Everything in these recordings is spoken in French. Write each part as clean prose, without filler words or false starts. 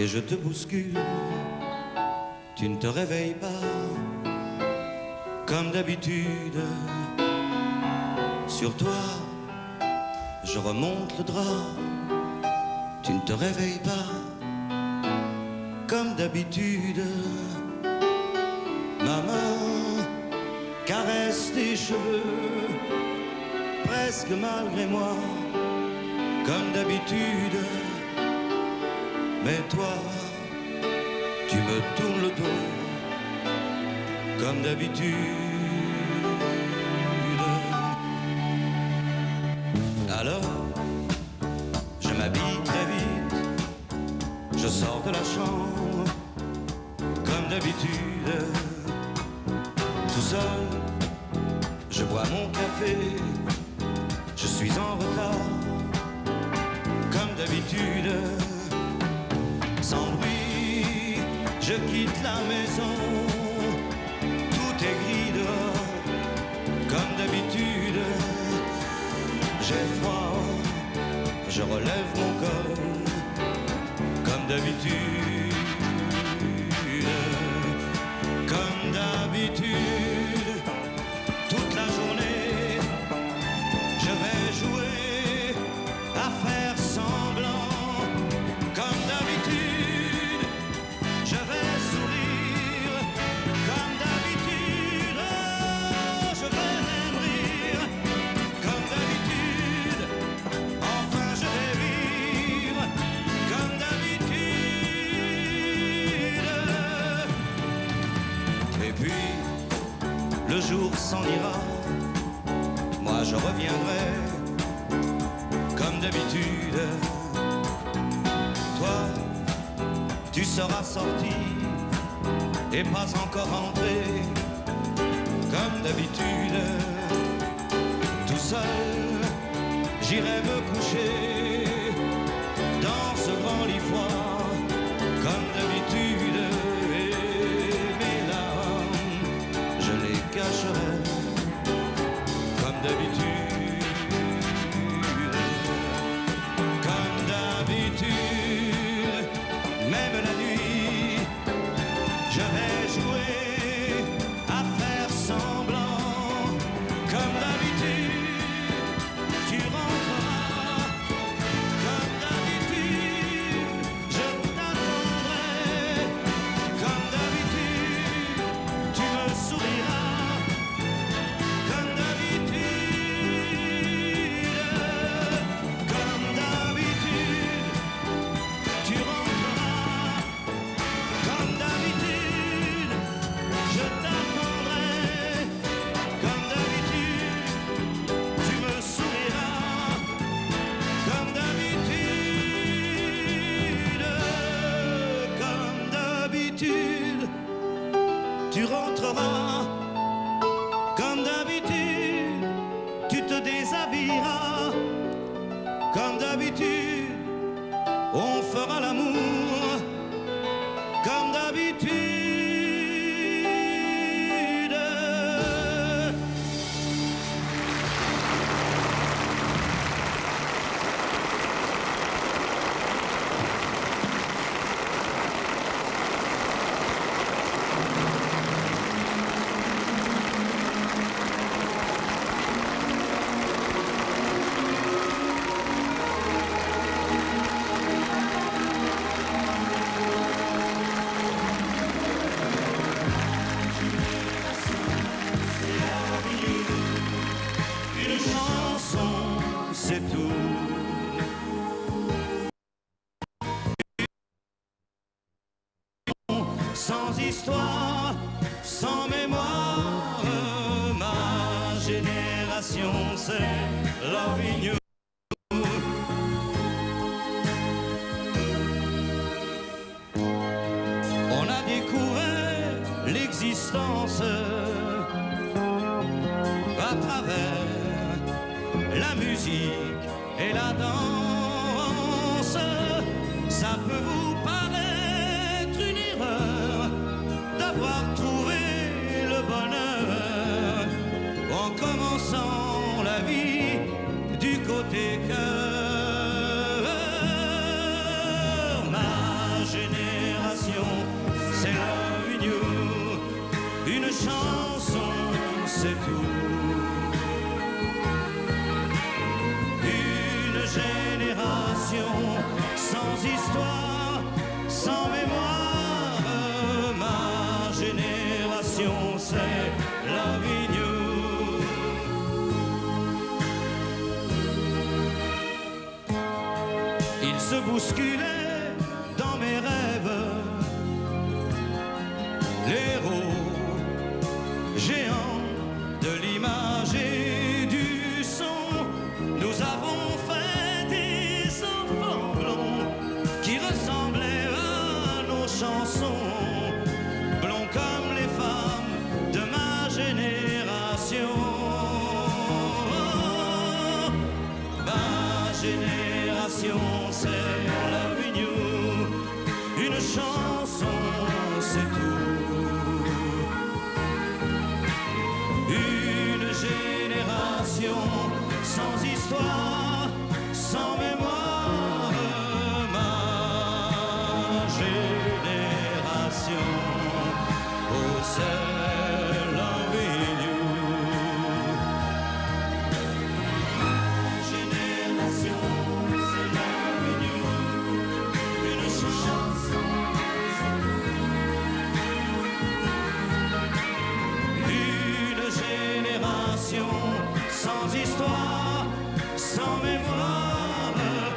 et je te bouscule. Tu ne te réveilles pas comme d'habitude. Sur toi, je remonte le drap. Tu ne te réveilles pas comme d'habitude. Ma main caresse tes cheveux, presque malgré moi, comme d'habitude. Mais toi, tu me tournes le dos, comme d'habitude. Alors, je m'habille très vite, je sors de la chambre, comme d'habitude. Tout seul, je bois mon café, je suis en retard, comme d'habitude. Sans bruit, je quitte la maison, tout est gris dehors, comme d'habitude. J'ai froid, je relève mon corps, comme d'habitude. Comme d'habitude, toute la journée, je vais jouer à faire semblant. Comme d'habitude, je vais sourire. Comme d'habitude, je vais même rire. Comme d'habitude, enfin je vais vivre. Comme d'habitude. Et puis, le jour s'en ira, moi je reviendrai, comme d'habitude. Toi, tu seras sorti et pas encore rentré, comme d'habitude. Tout seul, j'irai me coucher dans ce grand lit froid, comme d'habitude. Cacherai comme d'habitude, comme d'habitude, même la nuit, je vais jouer à faire semblant. Comme d'habitude, tu rentreras. Comme d'habitude, je t'attendrai. Comme d'habitude, tu me souriras. Tu rentreras, comme d'habitude, tu te déshabilleras, comme d'habitude, on fera l'amour, comme d'habitude. C'est tout. Sans histoire, sans mémoire, ma génération c'est Loving You. On a découvert l'existence à travers la musique et la danse. Ça peut vous paraître une erreur d'avoir trouvé le bonheur en commençant la vie du côté cœur. Ma génération tout. Une génération sans histoire, sans mémoire. Ma génération, c'est Lavignou. Il se bousculait dans mes rêves, l'héros géant de l'image et du son. Nous avons fait des enfants blonds qui ressemblaient à nos chansons, blonds comme les femmes de ma génération. Ma génération, c'est Lavignou, une chanson, c'est tout. Une génération sans histoire, sans mémoire. Ma génération, oh c'est Lavignou. Ma génération, c'est Lavignou, une chanson, une génération sans histoire, sans mémoire.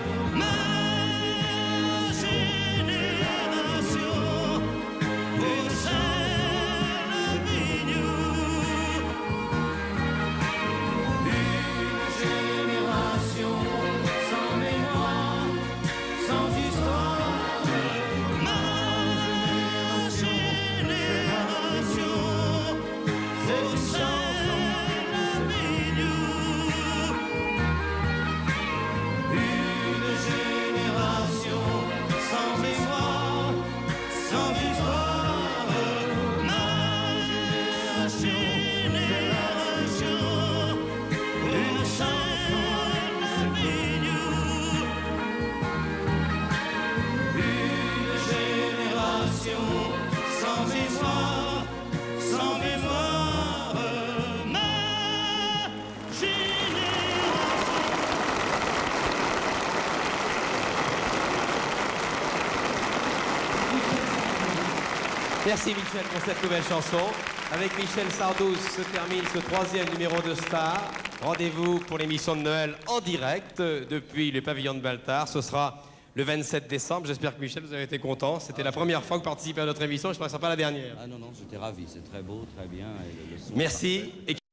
Ma génération, oh c'est Lavignou. Une génération sans mémoire, sans histoire. Ma génération, oh c'est Lavignou. Une génération sans mémoire, sans histoire. Ma génération, oh c'est Lavignou. Une génération sans histoire, sans mémoire. Ma génération. Merci Michel pour cette nouvelle chanson. Avec Michel Sardou se termine ce 3e numéro de Star. Rendez-vous pour l'émission de Noël en direct depuis le pavillon de Baltard. Ce sera le 27 décembre. J'espère que Michel, vous avez été content. C'était la première fois que vous participez à notre émission. Je ne pense que ce ne sera pas la dernière. Ah non, non, j'étais ravi. C'est très beau, très bien. Et le son Merci. Et